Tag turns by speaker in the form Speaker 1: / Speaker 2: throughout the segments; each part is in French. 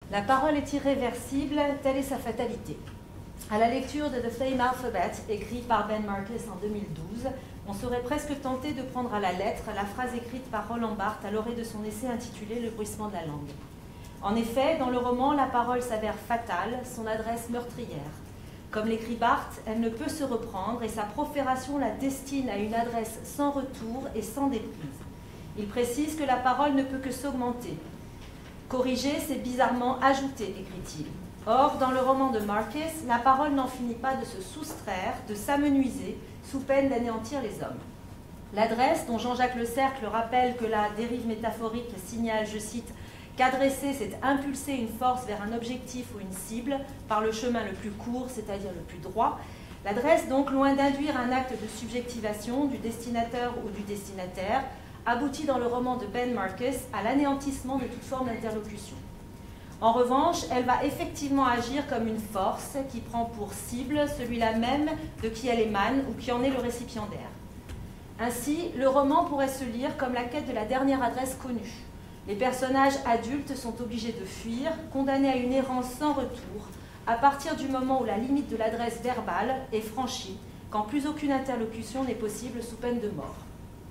Speaker 1: La parole est irréversible, telle est sa fatalité. À la lecture de The Flame Alphabet, écrit par Ben Marcus en 2012, on serait presque tenté de prendre à la lettre la phrase écrite par Roland Barthes à l'orée de son essai intitulé « Le bruissement de la langue ». En effet, dans le roman, la parole s'avère fatale, son adresse meurtrière. Comme l'écrit Barthes, elle ne peut se reprendre et sa profération la destine à une adresse sans retour et sans déprise. Il précise que la parole ne peut que s'augmenter. Corriger, c'est bizarrement ajouter, écrit-il. Or, dans le roman de Marcus, la parole n'en finit pas de se soustraire, de s'amenuiser, sous peine d'anéantir les hommes. L'adresse, dont Jean-Jacques Le Cercle rappelle que la dérive métaphorique signale, je cite, qu'adresser, c'est impulser une force vers un objectif ou une cible par le chemin le plus court, c'est-à-dire le plus droit. L'adresse, donc, loin d'induire un acte de subjectivation du destinateur ou du destinataire, aboutit dans le roman de Ben Marcus à l'anéantissement de toute forme d'interlocution. En revanche, elle va effectivement agir comme une force qui prend pour cible celui-là même de qui elle émane ou qui en est le récipiendaire. Ainsi, le roman pourrait se lire comme la quête de la dernière adresse connue. Les personnages adultes sont obligés de fuir, condamnés à une errance sans retour, à partir du moment où la limite de l'adresse verbale est franchie, quand plus aucune interlocution n'est possible sous peine de mort.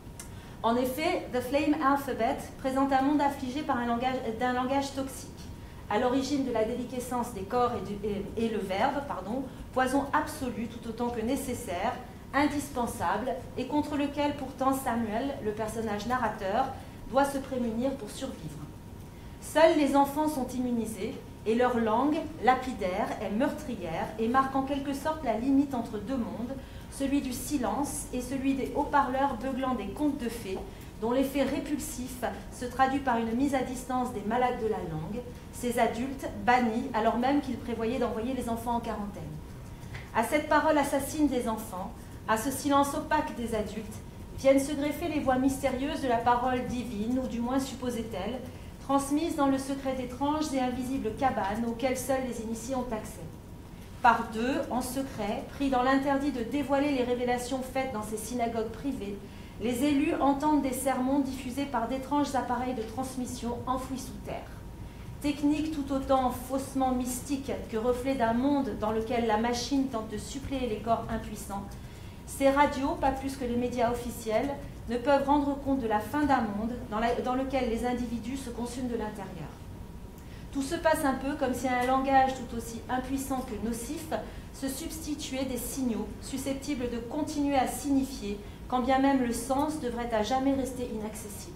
Speaker 1: En effet, The Flame Alphabet présente un monde affligé par d'un langage toxique, à l'origine de la déliquescence des corps et le verbe, poison absolu tout autant que nécessaire, indispensable, et contre lequel pourtant Samuel, le personnage narrateur, doit se prémunir pour survivre. Seuls les enfants sont immunisés, et leur langue, lapidaire, est meurtrière et marque en quelque sorte la limite entre deux mondes, celui du silence et celui des haut-parleurs beuglant des contes de fées, dont l'effet répulsif se traduit par une mise à distance des malades de la langue, ces adultes bannis alors même qu'ils prévoyaient d'envoyer les enfants en quarantaine. À cette parole assassine des enfants, à ce silence opaque des adultes, viennent se greffer les voix mystérieuses de la parole divine, ou du moins supposait-elle, transmises dans le secret d'étranges et invisibles cabanes auxquelles seuls les initiés ont accès. Par deux, en secret, pris dans l'interdit de dévoiler les révélations faites dans ces synagogues privées, les élus entendent des sermons diffusés par d'étranges appareils de transmission enfouis sous terre. Technique tout autant faussement mystique que reflet d'un monde dans lequel la machine tente de suppléer les corps impuissants, ces radios, pas plus que les médias officiels, ne peuvent rendre compte de la fin d'un monde dans lequel les individus se consument de l'intérieur. Tout se passe un peu comme si un langage tout aussi impuissant que nocif se substituait des signaux susceptibles de continuer à signifier, quand bien même le sens devrait à jamais rester inaccessible.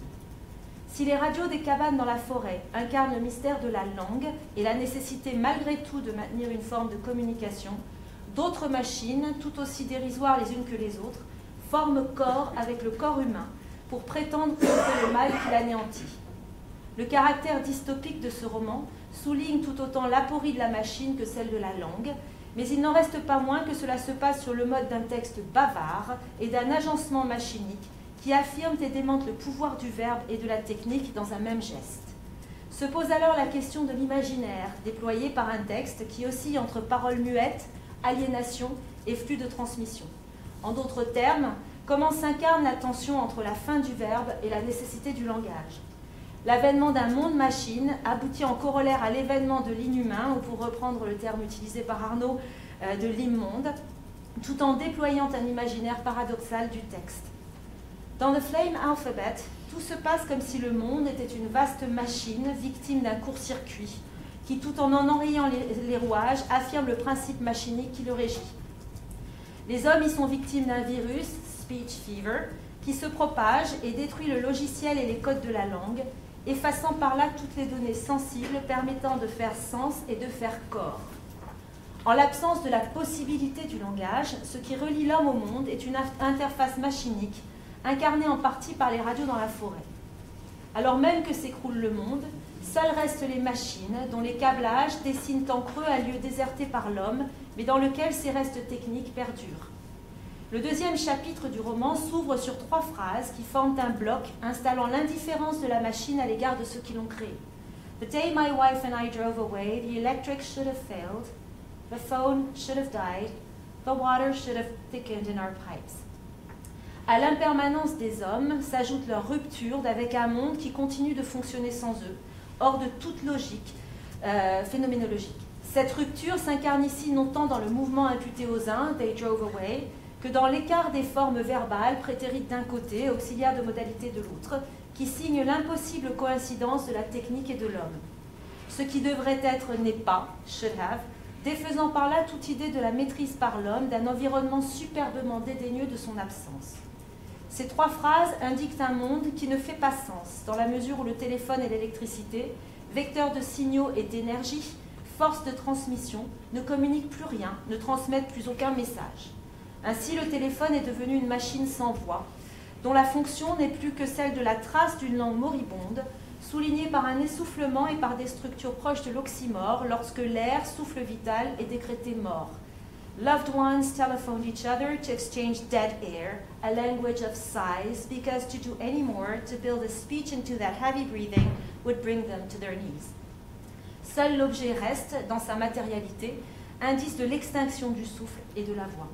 Speaker 1: Si les radios des cabanes dans la forêt incarnent le mystère de la langue et la nécessité malgré tout de maintenir une forme de communication, d'autres machines, tout aussi dérisoires les unes que les autres, forment corps avec le corps humain pour prétendre contrer le mal qui l'anéantit. Le caractère dystopique de ce roman souligne tout autant l'aporie de la machine que celle de la langue, mais il n'en reste pas moins que cela se passe sur le mode d'un texte bavard et d'un agencement machinique qui affirme et démente le pouvoir du verbe et de la technique dans un même geste. Se pose alors la question de l'imaginaire, déployé par un texte qui oscille entre paroles muettes, aliénation et flux de transmission. En d'autres termes, comment s'incarne la tension entre la fin du verbe et la nécessité du langage? L'avènement d'un monde-machine aboutit en corollaire à l'événement de l'inhumain, ou pour reprendre le terme utilisé par Arnaud, de l'immonde, tout en déployant un imaginaire paradoxal du texte. Dans The Flame Alphabet, tout se passe comme si le monde était une vaste machine victime d'un court-circuit, qui, tout en enrayant les rouages, affirme le principe machinique qui le régit. Les hommes y sont victimes d'un virus, speech fever, qui se propage et détruit le logiciel et les codes de la langue, effaçant par là toutes les données sensibles permettant de faire sens et de faire corps. En l'absence de la possibilité du langage, ce qui relie l'homme au monde est une interface machinique, incarnée en partie par les radios dans la forêt. Alors même que s'écroule le monde, seules restent les machines, dont les câblages dessinent en creux un lieu déserté par l'homme, mais dans lequel ces restes techniques perdurent. Le deuxième chapitre du roman s'ouvre sur 3 phrases qui forment un bloc installant l'indifférence de la machine à l'égard de ceux qui l'ont créée. The day my wife and I drove away, the electric should have failed, the phone should have died, the water should have thickened in our pipes. À l'impermanence des hommes s'ajoute leur rupture d'avec un monde qui continue de fonctionner sans eux, hors de toute logique, phénoménologique. Cette rupture s'incarne ici non tant dans le mouvement imputé aux uns, they drove away, que dans l'écart des formes verbales, prétérites d'un côté, auxiliaires de modalité de l'autre, qui signent l'impossible coïncidence de la technique et de l'homme. Ce qui devrait être n'est pas, should have, défaisant par là toute idée de la maîtrise par l'homme d'un environnement superbement dédaigneux de son absence. Ces trois phrases indiquent un monde qui ne fait pas sens, dans la mesure où le téléphone et l'électricité, vecteurs de signaux et d'énergie, force de transmission, ne communiquent plus rien, ne transmettent plus aucun message. Ainsi, le téléphone est devenu une machine sans voix, dont la fonction n'est plus que celle de la trace d'une langue moribonde, soulignée par un essoufflement et par des structures proches de l'oxymore lorsque l'air, souffle vital, est décrété mort. Loved ones telephoned each other to exchange dead air, a language of sighs, because to do any more, to build a speech into that heavy breathing, would bring them to their knees. Seul l'objet reste, dans sa matérialité, indice de l'extinction du souffle et de la voix.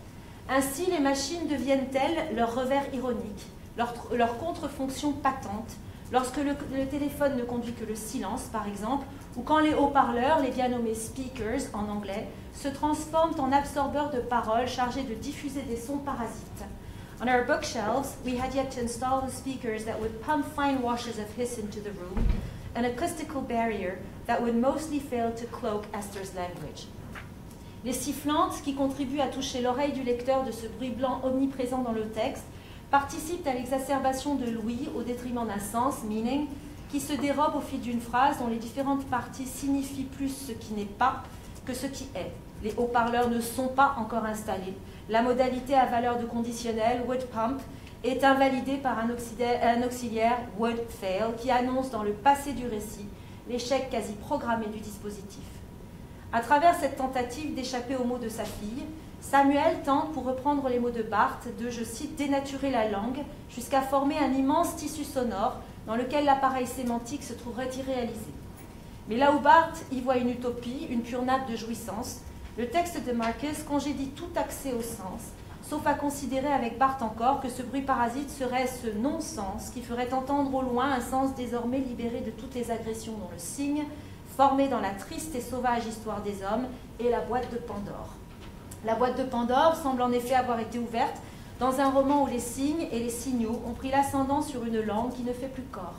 Speaker 1: Ainsi, les machines deviennent-elles leur revers ironique, leur contre-fonction patente, lorsque le téléphone ne conduit que le silence, par exemple, ou quand les haut-parleurs, les bien nommés speakers en anglais, se transforment en absorbeurs de paroles chargés de diffuser des sons parasites. On our bookshelves, we had yet to install the speakers that would pump fine washes of hiss into the room, an acoustical barrier that would mostly fail to cloak Esther's language. Les sifflantes, qui contribuent à toucher l'oreille du lecteur de ce bruit blanc omniprésent dans le texte, participent à l'exacerbation de l'ouïe au détriment d'un sens, meaning, qui se dérobe au fil d'une phrase dont les différentes parties signifient plus ce qui n'est pas que ce qui est. Les haut-parleurs ne sont pas encore installés. La modalité à valeur de conditionnel, would pump, est invalidée par un auxiliaire, would fail, qui annonce dans le passé du récit l'échec quasi programmé du dispositif. À travers cette tentative d'échapper aux mots de sa fille, Samuel tente, pour reprendre les mots de Barthes, de, je cite, dénaturer la langue jusqu'à former un immense tissu sonore dans lequel l'appareil sémantique se trouverait irréalisé. Mais là où Barthes y voit une utopie, une pure nappe de jouissance, le texte de Marcus congédie tout accès au sens, sauf à considérer avec Barthes encore que ce bruit parasite serait ce non-sens qui ferait entendre au loin un sens désormais libéré de toutes les agressions dont le signe, formé dans la triste et sauvage histoire des hommes, et la boîte de Pandore. La boîte de Pandore semble en effet avoir été ouverte dans un roman où les signes et les signaux ont pris l'ascendant sur une langue qui ne fait plus corps.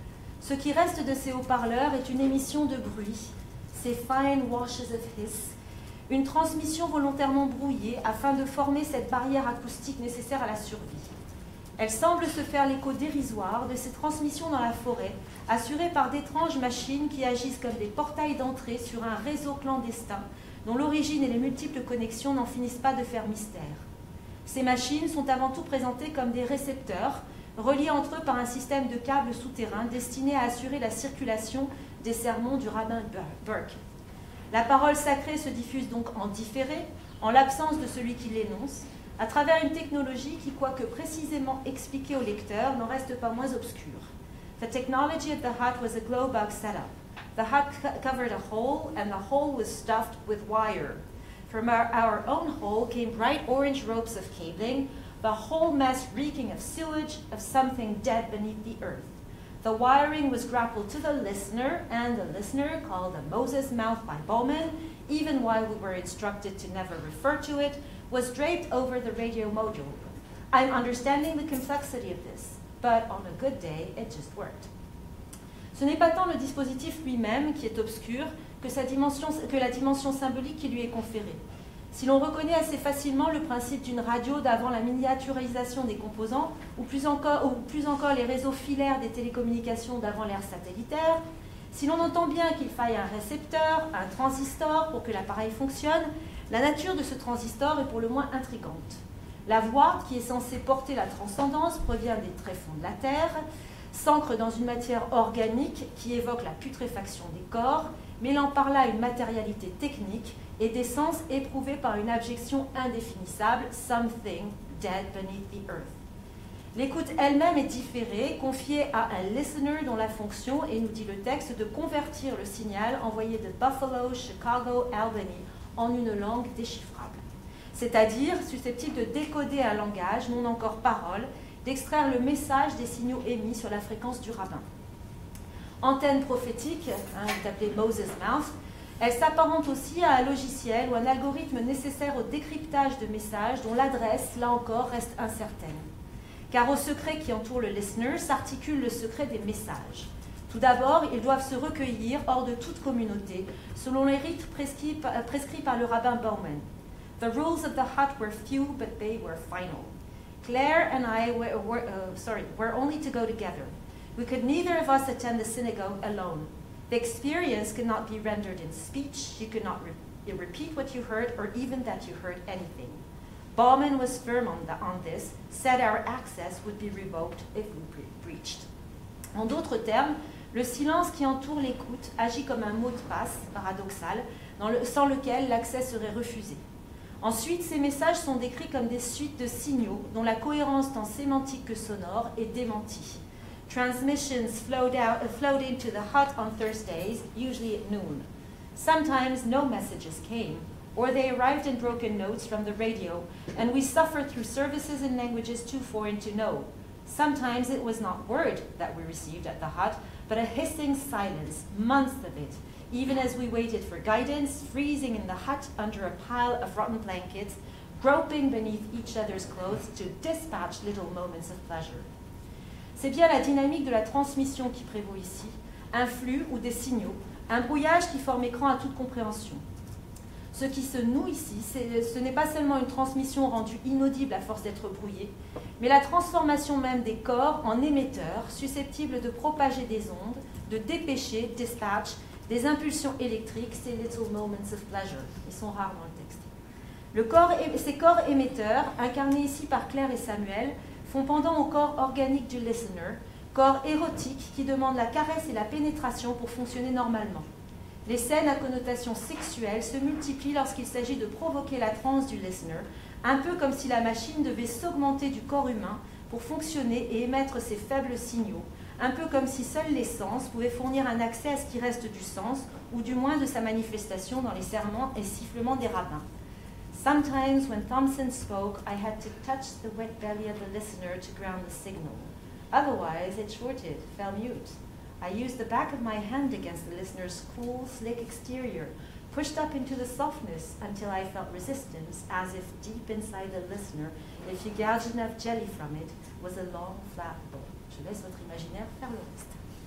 Speaker 1: Ce qui reste de ces haut-parleurs est une émission de bruit, ces fine washes of hiss, une transmission volontairement brouillée afin de former cette barrière acoustique nécessaire à la survie. Elle semble se faire l'écho dérisoire de ces transmissions dans la forêt, assurées par d'étranges machines qui agissent comme des portails d'entrée sur un réseau clandestin dont l'origine et les multiples connexions n'en finissent pas de faire mystère. Ces machines sont avant tout présentées comme des récepteurs, reliés entre eux par un système de câbles souterrains destinés à assurer la circulation des sermons du rabbin Burke. La parole sacrée se diffuse donc en différé, en l'absence de celui qui l'énonce, à travers une technologie qui, quoique précisément expliquée au lecteur, n'en reste pas moins obscure. The technology of the hut was a glow box setup. The hut covered a hole, and the hole was stuffed with wire. From our own hole came bright orange ropes of cabling, the whole mess reeking of sewage, of something dead beneath the earth. The wiring was grappled to the listener, and the listener, called a Moses mouth by Bowman, even while we were instructed to never refer to it, was draped over the radio module. I'm understanding the complexity of this, but on a good day, it just worked. Ce n'est pas tant le dispositif lui-même qui est obscur que la dimension symbolique qui lui est conférée. Si l'on reconnaît assez facilement le principe d'une radio d'avant la miniaturisation des composants, ou plus encore les réseaux filaires des télécommunications d'avant l'ère satellitaire, si l'on entend bien qu'il faille un récepteur, un transistor pour que l'appareil fonctionne, la nature de ce transistor est pour le moins intrigante. La voix, qui est censée porter la transcendance, provient des tréfonds de la Terre, s'ancre dans une matière organique qui évoque la putréfaction des corps, mêlant par là une matérialité technique et des sens éprouvés par une abjection indéfinissable, something dead beneath the earth. L'écoute elle-même est différée, confiée à un listener dont la fonction est, nous dit le texte, de convertir le signal envoyé de Buffalo, Chicago, Albany en une langue déchiffrable, c'est-à-dire susceptible de décoder un langage, non encore parole, d'extraire le message des signaux émis sur la fréquence du rabbin. antenne prophétique, est appelée Moses Mouth. Elle s'apparente aussi à un logiciel ou un algorithme nécessaire au décryptage de messages dont l'adresse, là encore, reste incertaine. Car au secret qui entoure le listener s'articule le secret des messages. Tout d'abord, ils doivent se recueillir hors de toute communauté, selon les rites prescrits par le rabbin Bauman. The rules of the hut were few, but they were final. Claire and I were only to go together. We could neither of us attend the synagogue alone. The experience could not be rendered in speech. You could not repeat what you heard or even that you heard anything. Bauman was firm on this, said our access would be revoked if we breached. En d'autres termes, le silence qui entoure l'écoute agit comme un mot de passe paradoxal sans lequel l'accès serait refusé. Ensuite, ces messages sont décrits comme des suites de signaux dont la cohérence tant sémantique que sonore est démentie. Transmissions flowed into the hut on Thursdays, usually at noon. Sometimes no messages came, or they arrived in broken notes from the radio, and we suffered through services in languages too foreign to know. Sometimes it was not word that we received at the hut, but a hissing silence, months of it, even as we waited for guidance, freezing in the hut under a pile of rotten blankets, groping beneath each other's clothes to dispatch little moments of pleasure. C'est bien la dynamique de la transmission qui prévaut ici, un flux ou des signaux, un brouillage qui forme écran à toute compréhension. Ce qui se noue ici, ce n'est pas seulement une transmission rendue inaudible à force d'être brouillée, mais la transformation même des corps en émetteurs susceptibles de propager des ondes, de dépêcher, dispatch, des impulsions électriques, ces little moments of pleasure. Ils sont rares dans le texte. Ces corps émetteurs, incarnés ici par Claire et Samuel, font pendant au corps organique du listener, corps érotique qui demande la caresse et la pénétration pour fonctionner normalement. Les scènes à connotation sexuelle se multiplient lorsqu'il s'agit de provoquer la transe du listener, un peu comme si la machine devait s'augmenter du corps humain pour fonctionner et émettre ses faibles signaux, un peu comme si seuls les sens pouvaient fournir un accès à ce qui reste du sens, ou du moins de sa manifestation dans les serments et sifflements des rabbins. Sometimes, when Thompson spoke, I had to touch the wet belly of the listener to ground the signal. Otherwise, it shorted, fell mute. I used the back of my hand against the listener's cool, slick exterior, pushed up into the softness until I felt resistance, as if deep inside the listener, if you gouged enough jelly from it, was a long, flat bone. Je laisse votre imaginaire faire le reste.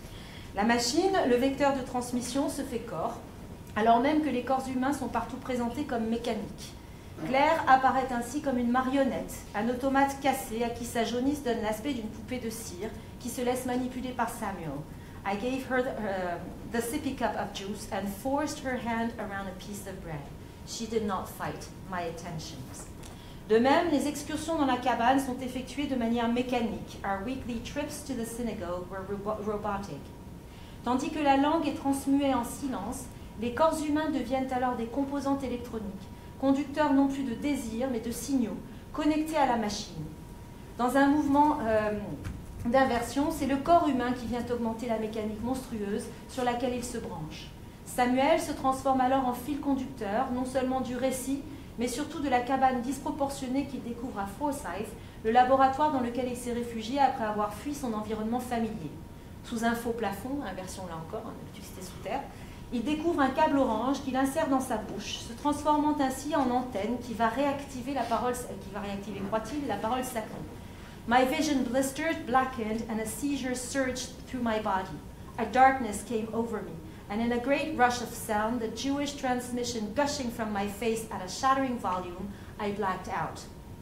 Speaker 1: La machine, le vecteur de transmission, se fait corps, alors même que les corps humains sont partout présentés comme mécaniques. Claire apparaît ainsi comme une marionnette, un automate cassé à qui sa jaunisse donne l'aspect d'une poupée de cire qui se laisse manipuler par Samuel. I gave her the sippy cup of juice and forced her hand around a piece of bread. She did not fight my attentions. De même, les excursions dans la cabane sont effectuées de manière mécanique. Our weekly trips to the synagogue were robotic. Tandis que la langue est transmuée en silence, les corps humains deviennent alors des composantes électroniques, conducteurs non plus de désirs, mais de signaux, connectés à la machine. Dans un mouvement d'inversion, c'est le corps humain qui vient augmenter la mécanique monstrueuse sur laquelle il se branche. Samuel se transforme alors en fil conducteur, non seulement du récit, mais surtout de la cabane disproportionnée qu'il découvre à Forsyth, le laboratoire dans lequel il s'est réfugié après avoir fui son environnement familier. Sous un faux plafond, inversion là encore, électricité sous terre, il découvre un câble orange qu'il insère dans sa bouche, se transformant ainsi en antenne qui va réactiver la parole, croit-il, la parole sacrée. My vision blistered, blackened, and a seizure surged through my body. A darkness came over me, and in a great rush of sound, the Jewish transmission gushing from my face at a shattering volume, I blacked out.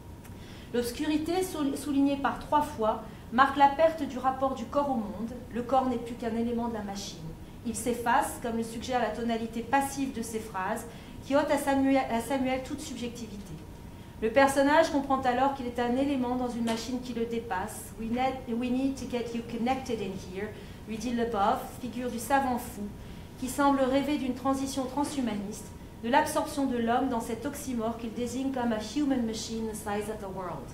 Speaker 1: L'obscurité, soulignée par 3 fois, marque la perte du rapport du corps au monde. Le corps n'est plus qu'un élément de la machine. Il s'efface, comme le suggère la tonalité passive de ces phrases, qui ôte à Samuel toute subjectivité. Le personnage comprend alors qu'il est un élément dans une machine qui le dépasse. We need to get you connected in here, lui dit Leboeuf, figure du savant fou, qui semble rêver d'une transition transhumaniste, de l'absorption de l'homme dans cet oxymore qu'il désigne comme a human machine the size of the world.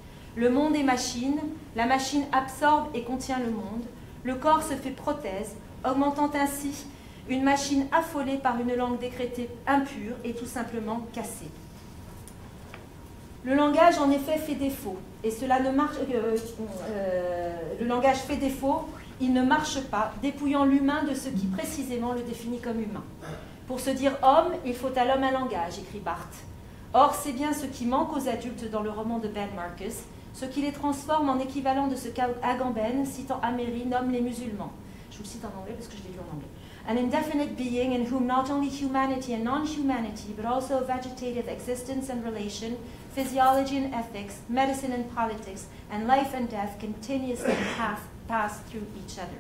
Speaker 1: Le monde est machine, la machine absorbe et contient le monde, le corps se fait prothèse, augmentant ainsi une machine affolée par une langue décrétée impure et tout simplement cassée. Le langage, en effet, fait défaut. Et cela ne marche. Le langage fait défaut il ne marche pas, dépouillant l'humain de ce qui précisément le définit comme humain. Pour se dire homme, il faut à l'homme un langage, écrit Barthes. Or, c'est bien ce qui manque aux adultes dans le roman de Ben Marcus, ce qui les transforme en équivalent de ce qu'Agamben, citant Améry, nomme les musulmans. Je vous le cite en anglais parce que je l'ai lu en anglais. An indefinite being in whom not only humanity and non-humanity, but also vegetative existence and relation, physiology and ethics, medicine and politics, and life and death continuously pass through each other.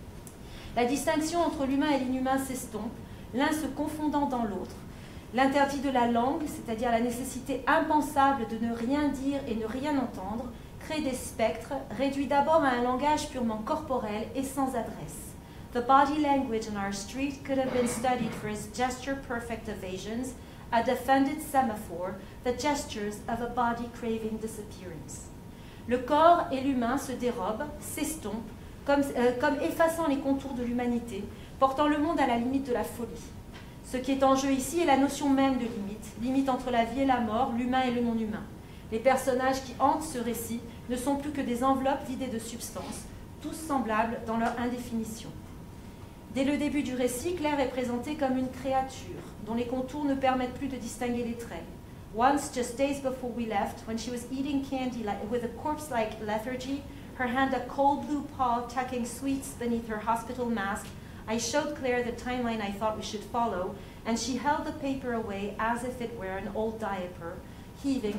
Speaker 1: La distinction entre l'humain et l'inhumain s'estompe, l'un se confondant dans l'autre. L'interdit de la langue, c'est-à-dire la nécessité impensable de ne rien dire et ne rien entendre, crée des spectres, réduits d'abord à un langage purement corporel et sans adresse. The body language on our street could have been studied for its gesture-perfect evasions, a defended semaphore, the gestures of a body craving disappearance. Le corps et l'humain se dérobent, s'estompent, comme effaçant les contours de l'humanité, portant le monde à la limite de la folie. Ce qui est en jeu ici est la notion même de limite, limite entre la vie et la mort, l'humain et le non-humain. Les personnages qui hantent ce récit ne sont plus que des enveloppes vidées de substance, tous semblables dans leur indéfinition. Dès le début du récit, Claire est présentée comme une créature, dont les contours ne permettent plus de distinguer les traits. Once, just days before we left, when she was eating candy with a corpse-like lethargy, her hand a cold blue paw tucking sweets beneath her hospital mask, I showed Claire the timeline I thought we should follow, and she held the paper away as if it were an old diaper, heaving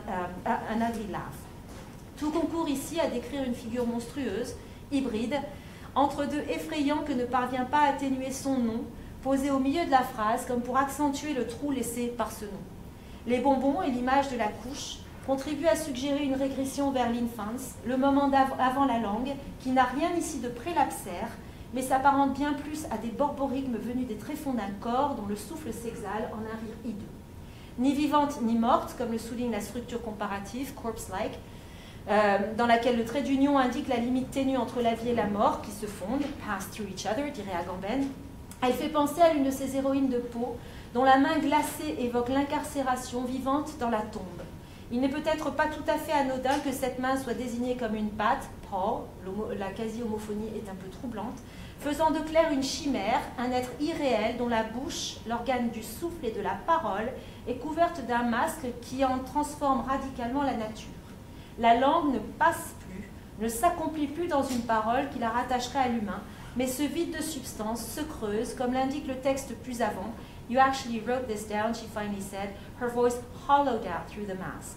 Speaker 1: an ugly laugh. Tout concourt ici à décrire une figure monstrueuse, hybride, entre deux effrayants que ne parvient pas à atténuer son nom, posé au milieu de la phrase comme pour accentuer le trou laissé par ce nom. Les bonbons et l'image de la couche contribuent à suggérer une régression vers l'infance, le moment avant la langue, qui n'a rien ici de prélapsaire, mais s'apparente bien plus à des borborigmes venus des tréfonds d'un corps dont le souffle s'exhale en un rire hideux. Ni vivante ni morte, comme le souligne la structure comparative, corpse-like, dans laquelle le trait d'union indique la limite ténue entre la vie et la mort, qui se fondent, pass through each other, dirait Agamben. Elle fait penser à l'une de ces héroïnes de Poe, dont la main glacée évoque l'incarcération vivante dans la tombe. Il n'est peut-être pas tout à fait anodin que cette main soit désignée comme une patte, paw, la quasi-homophonie est un peu troublante, faisant de Claire une chimère, un être irréel dont la bouche, l'organe du souffle et de la parole, est couverte d'un masque qui en transforme radicalement la nature. La langue ne passe plus, ne s'accomplit plus dans une parole qui la rattacherait à l'humain, mais se vide de substance, se creuse, comme l'indique le texte plus avant. You actually wrote this down, she finally said, her voice hollowed out through the mask.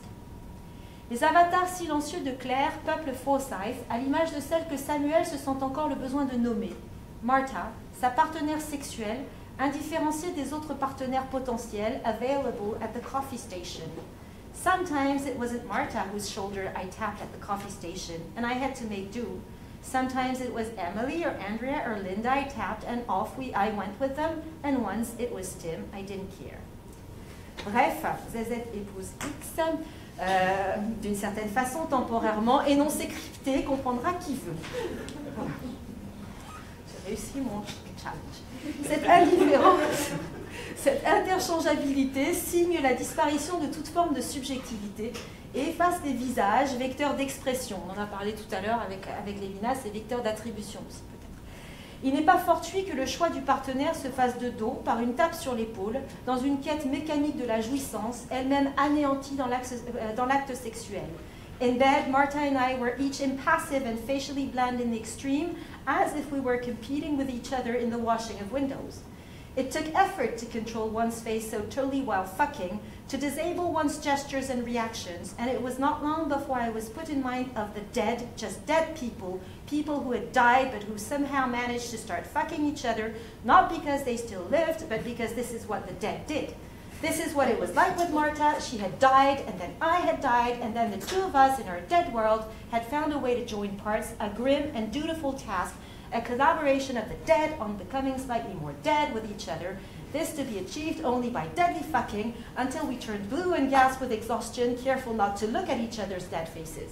Speaker 1: Les avatars silencieux de Claire peuplent Forsyth à l'image de celle que Samuel se sent encore le besoin de nommer. Martha, sa partenaire sexuelle, indifférenciée des autres partenaires potentiels available at the coffee station. Sometimes it wasn't Martha whose shoulder I tapped at the coffee station, and I had to make do. Sometimes it was Emily or Andrea or Linda I tapped, and off I went with them, and once it was Tim, I didn't care. Bref, ZZ épouse X, d'une certaine façon, temporairement, énoncé crypté, comprendra qui veut. Voilà. J'ai réussi mon challenge. Cette indifférence, cette interchangeabilité signe la disparition de toute forme de subjectivité et efface des visages, vecteurs d'expression. On en a parlé tout à l'heure avec Lévinas, et vecteurs d'attribution aussi peut-être. Il n'est pas fortuit que le choix du partenaire se fasse de dos, par une tape sur l'épaule, dans une quête mécanique de la jouissance, elle-même anéantie dans l'acte sexuel. In bed, Martha and I were each impassive and facially bland in the extreme, as if we were competing with each other in the washing of windows. It took effort to control one's face so totally while fucking, to disable one's gestures and reactions, and it was not long before I was put in mind of the dead, just dead people, people who had died but who somehow managed to start fucking each other, not because they still lived, but because this is what the dead did. This is what it was like with Martha. She had died, and then I had died, and then the two of us in our dead world had found a way to join parts, a grim and dutiful task, a collaboration of the dead on becoming slightly more dead with each other, this to be achieved only by deadly fucking until we turned blue and gasped with exhaustion, careful not to look at each other's dead faces.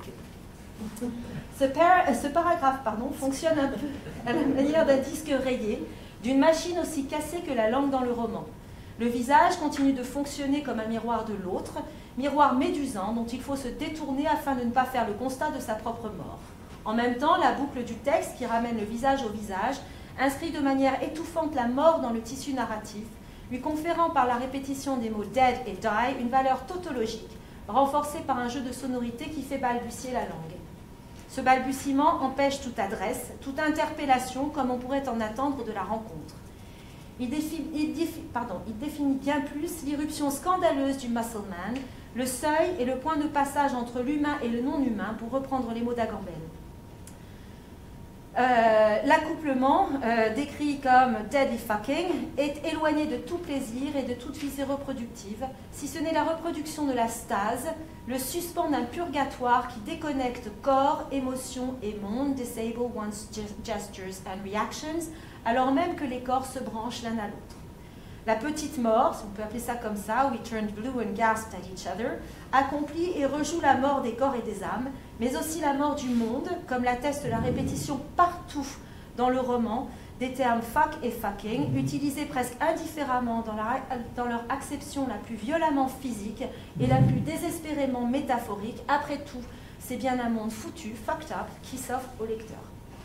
Speaker 1: Ce paragraphe fonctionne un peu à la manière d'un disque rayé, d'une machine aussi cassée que la langue dans le roman. Le visage continue de fonctionner comme un miroir de l'autre, miroir médusant dont il faut se détourner afin de ne pas faire le constat de sa propre mort. En même temps, la boucle du texte, qui ramène le visage au visage, inscrit de manière étouffante la mort dans le tissu narratif, lui conférant par la répétition des mots « dead » et « die » une valeur tautologique, renforcée par un jeu de sonorités qui fait balbutier la langue. Ce balbutiement empêche toute adresse, toute interpellation, comme on pourrait en attendre de la rencontre. Il définit bien plus l'irruption scandaleuse du muscle man, le seuil et le point de passage entre l'humain et le non-humain, pour reprendre les mots d'Agamben. L'accouplement, décrit comme deadly fucking, est éloigné de tout plaisir et de toute visée reproductive, si ce n'est la reproduction de la stase, le suspens d'un purgatoire qui déconnecte corps, émotions et monde, disable one's gestures and reactions, alors même que les corps se branchent l'un à l'autre. La petite mort, si on peut appeler ça comme ça, we turned blue and gasped at each other, accomplit et rejoue la mort des corps et des âmes, mais aussi la mort du monde, comme l'atteste la répétition partout dans le roman des termes fuck et fucking, utilisés presque indifféremment dans leur acception la plus violemment physique et la plus désespérément métaphorique. Après tout, c'est bien un monde foutu, fucked up, qui s'offre au lecteur.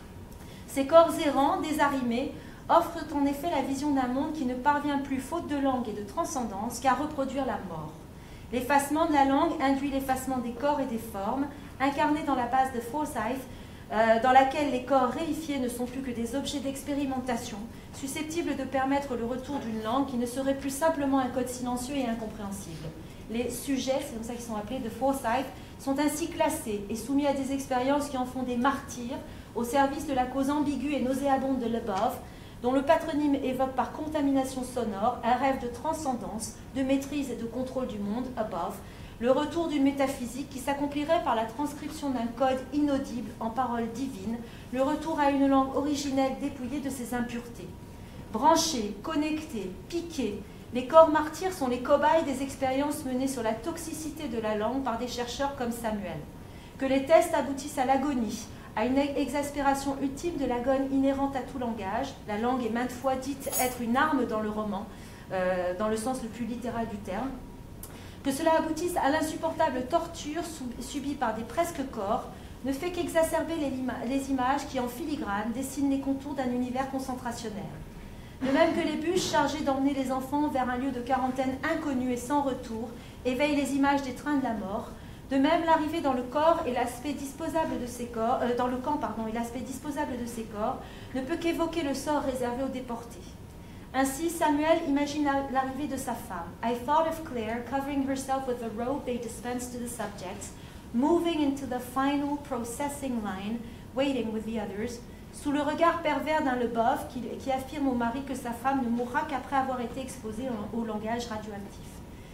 Speaker 1: Ces corps errants, désarrimés, offrent en effet la vision d'un monde qui ne parvient plus, faute de langue et de transcendance, qu'à reproduire la mort. L'effacement de la langue induit l'effacement des corps et des formes, incarné dans la base de Forsyth, dans laquelle les corps réifiés ne sont plus que des objets d'expérimentation, susceptibles de permettre le retour d'une langue qui ne serait plus simplement un code silencieux et incompréhensible. Les sujets, c'est comme ça qu'ils sont appelés, de Forsyth, sont ainsi classés et soumis à des expériences qui en font des martyrs au service de la cause ambiguë et nauséabonde de l'above, dont le patronyme évoque par contamination sonore un rêve de transcendance, de maîtrise et de contrôle du monde, above, le retour d'une métaphysique qui s'accomplirait par la transcription d'un code inaudible en paroles divines, le retour à une langue originelle dépouillée de ses impuretés. Branchés, connectés, piqués, les corps martyrs sont les cobayes des expériences menées sur la toxicité de la langue par des chercheurs comme Samuel. Que les tests aboutissent à l'agonie, à une exaspération ultime de l'agonie inhérente à tout langage, la langue est maintes fois dite être une arme dans le roman, dans le sens le plus littéral du terme, que cela aboutisse à l'insupportable torture subie par des presque corps, ne fait qu'exacerber les images qui, en filigrane, dessinent les contours d'un univers concentrationnaire. De même que les bus chargés d'emmener les enfants vers un lieu de quarantaine inconnu et sans retour éveillent les images des trains de la mort, de même l'arrivée dans le corps et l'aspect disposable de ces corps, dans le camp, et l'aspect disposable de ces corps ne peut qu'évoquer le sort réservé aux déportés. Ainsi, Samuel imagine l'arrivée de sa femme. I thought of Claire covering herself with the robe they dispensed to the subjects, moving into the final processing line, waiting with the others, sous le regard pervers d'un Leboeuf qui affirme au mari que sa femme ne mourra qu'après avoir été exposée au langage radioactif.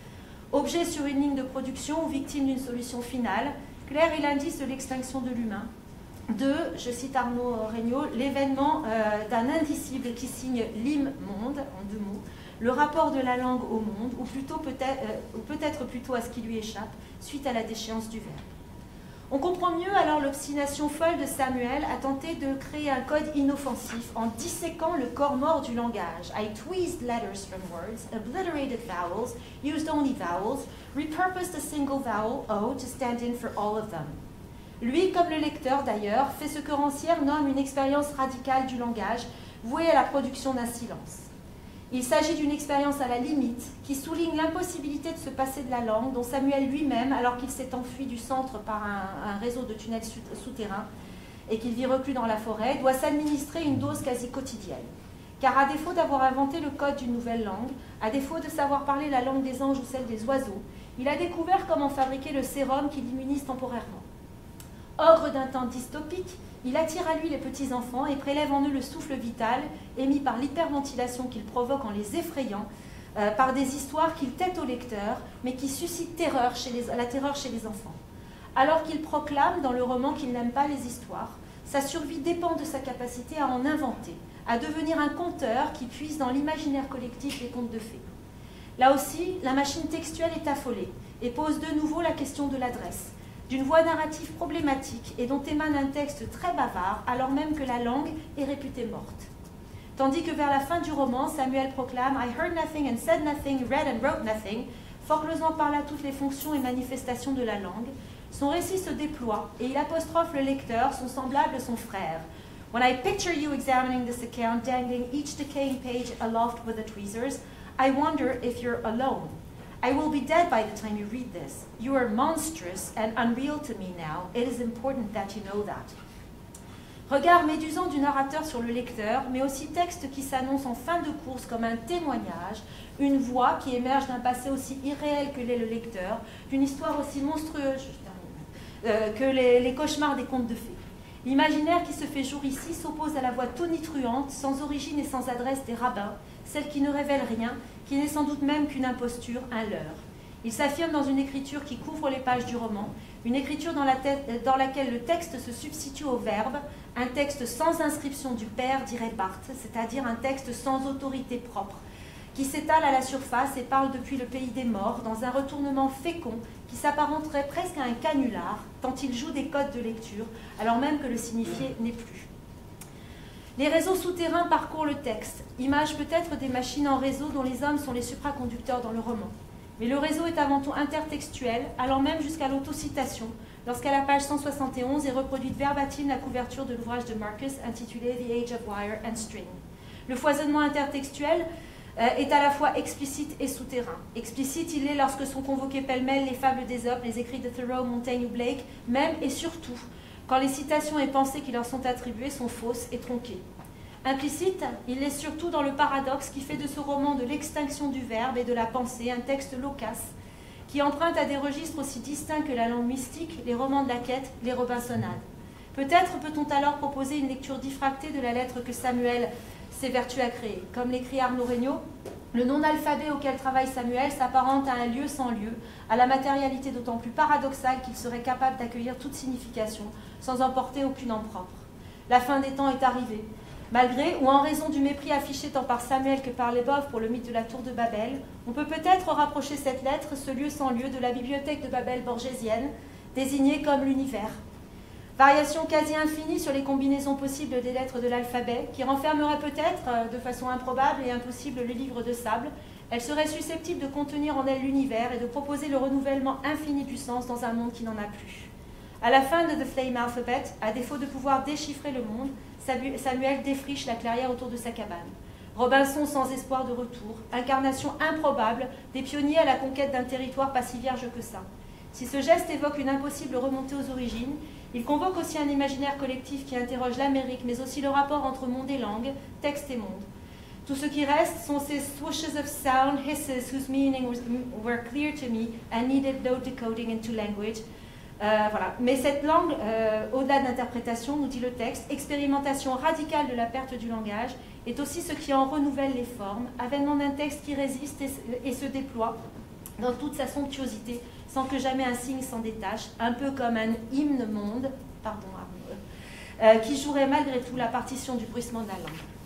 Speaker 1: Objet sur une ligne de production ou victime d'une solution finale, Claire est l'indice de l'extinction de l'humain. 2, je cite Arnaud Regnault, l'événement d'un indicible qui signe l'im-monde, en 2 mots, le rapport de la langue au monde, ou peut-être plutôt à ce qui lui échappe, suite à la déchéance du verbe. On comprend mieux alors l'obstination folle de Samuel à tenter de créer un code inoffensif en disséquant le corps mort du langage. I tweezed letters from words, obliterated vowels, used only vowels, repurposed a single vowel, O, to stand in for all of them. Lui, comme le lecteur d'ailleurs, fait ce que Rancière nomme une expérience radicale du langage, vouée à la production d'un silence. Il s'agit d'une expérience à la limite, qui souligne l'impossibilité de se passer de la langue, dont Samuel lui-même, alors qu'il s'est enfui du centre par un réseau de tunnels souterrains, et qu'il vit reclus dans la forêt, doit s'administrer une dose quasi quotidienne. Car à défaut d'avoir inventé le code d'une nouvelle langue, à défaut de savoir parler la langue des anges ou celle des oiseaux, il a découvert comment fabriquer le sérum qui l'immunise temporairement. Ogre d'un temps dystopique, il attire à lui les petits-enfants et prélève en eux le souffle vital émis par l'hyperventilation qu'il provoque en les effrayant, par des histoires qu'il tête au lecteur, mais qui suscitent la terreur chez les enfants. Alors qu'il proclame dans le roman qu'il n'aime pas les histoires, sa survie dépend de sa capacité à en inventer, à devenir un conteur qui puise dans l'imaginaire collectif les contes de fées. Là aussi, la machine textuelle est affolée et pose de nouveau la question de l'adresse, d'une voix narrative problématique et dont émane un texte très bavard, alors même que la langue est réputée morte. Tandis que vers la fin du roman, Samuel proclame « I heard nothing and said nothing, read and wrote nothing », foreclosant par là toutes les fonctions et manifestations de la langue, Son récit se déploie et il apostrophe le lecteur, son semblable, son frère. When I picture you examining this account, dangling each decaying page aloft with the tweezers, I wonder if you're alone. I will be dead by the time you read this. You are monstrous and unreal to me now. It is important that you know that. Regard médusant du narrateur sur le lecteur, mais aussi texte qui s'annonce en fin de course comme un témoignage, une voix qui émerge d'un passé aussi irréel que l'est le lecteur, d'une histoire aussi monstrueuse que les cauchemars des contes de fées. L'imaginaire qui se fait jour ici s'oppose à la voix tonitruante, sans origine et sans adresse des rabbins, celle qui ne révèle rien, qui n'est sans doute même qu'une imposture, un leurre. Il s'affirme dans une écriture qui couvre les pages du roman, une écriture dans laquelle le texte se substitue au verbe, un texte sans inscription du père, dirait Barthes, c'est-à-dire un texte sans autorité propre, qui s'étale à la surface et parle depuis le pays des morts, dans un retournement fécond qui s'apparenterait presque à un canular, tant il joue des codes de lecture, alors même que le signifié n'est plus. Les réseaux souterrains parcourent le texte, image peut-être des machines en réseau dont les hommes sont les supraconducteurs dans le roman. Mais le réseau est avant tout intertextuel, allant même jusqu'à l'autocitation, lorsqu'à la page 171 est reproduite verbatim la couverture de l'ouvrage de Marcus intitulé The Age of Wire and String. Le foisonnement intertextuel est à la fois explicite et souterrain. Explicite, il est lorsque sont convoqués pêle-mêle les fables d'Ésope, les écrits de Thoreau, Montaigne ou Blake, même et surtout quand les citations et pensées qui leur sont attribuées sont fausses et tronquées. Implicite, il est surtout dans le paradoxe qui fait de ce roman de l'extinction du verbe et de la pensée un texte loquace, qui emprunte à des registres aussi distincts que la langue mystique, les romans de la quête, les Robinsonades. Peut-être peut-on alors proposer une lecture diffractée de la lettre que Samuel s'évertue à créer. Comme l'écrit Arnaud Regnault, le non-alphabet auquel travaille Samuel s'apparente à un lieu sans lieu, à la matérialité d'autant plus paradoxale qu'il serait capable d'accueillir toute signification, sans en porter aucune en propre. La fin des temps est arrivée. Malgré ou en raison du mépris affiché tant par Samuel que par Lebov pour le mythe de la tour de Babel, on peut peut-être rapprocher cette lettre, ce lieu sans lieu, de la bibliothèque de Babel borgésienne, désignée comme l'univers. Variation quasi infinie sur les combinaisons possibles des lettres de l'alphabet, qui renfermerait peut-être, de façon improbable et impossible, le livre de sable. Elle serait susceptible de contenir en elle l'univers et de proposer le renouvellement infini du sens dans un monde qui n'en a plus. À la fin de The Flame Alphabet, à défaut de pouvoir déchiffrer le monde, Samuel défriche la clairière autour de sa cabane. Robinson sans espoir de retour, incarnation improbable des pionniers à la conquête d'un territoire pas si vierge que ça. Si ce geste évoque une impossible remontée aux origines, il convoque aussi un imaginaire collectif qui interroge l'Amérique, mais aussi le rapport entre monde et langue, texte et monde. Tout ce qui reste sont ces swooshes of sound, hisses whose meaning were clear to me and needed no decoding into language. Voilà. Mais cette langue, au-delà de l'interprétation, nous dit le texte, expérimentation radicale de la perte du langage, est aussi ce qui en renouvelle les formes, avènement d'un texte qui résiste et se déploie dans toute sa somptuosité, sans que jamais un signe s'en détache, un peu comme un hymne monde, qui jouerait malgré tout la partition du bruissement de la langue.